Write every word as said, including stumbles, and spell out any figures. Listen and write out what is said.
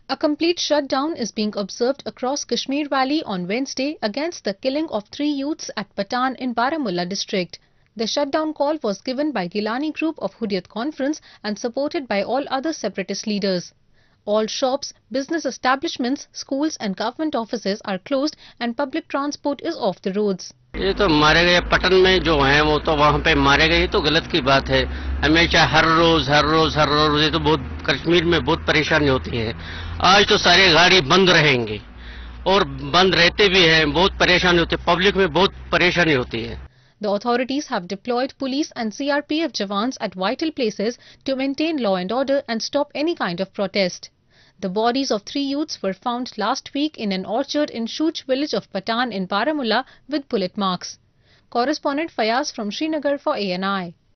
A complete shutdown is being observed across Kashmir Valley on Wednesday against the killing of three youths at Pattan in Baramulla district. The shutdown call was given by Gilani Group of Hurriyat Conference and supported by all other separatist leaders. All shops, business establishments, schools and government offices are closed and public transport is off the roads. ये तो मारे गए पटन में जो हैं वो तो वहाँ पे मारे गए, तो गलत की बात है। हमेशा हर रोज हर रोज हर रोज ये तो बहुत कश्मीर में बहुत परेशानी होती है। आज तो सारे गाड़ी बंद रहेंगे और बंद रहते भी हैं, बहुत परेशानी होती है, पब्लिक में बहुत परेशानी होती है। The authorities have deployed police and C R P F jawans at vital places to maintain law and order and stop any kind of protest. The bodies of three youths were found last week in an orchard in Shooch village of Pattan in Baramulla with bullet marks. Correspondent Fayaz from Srinagar for A N I.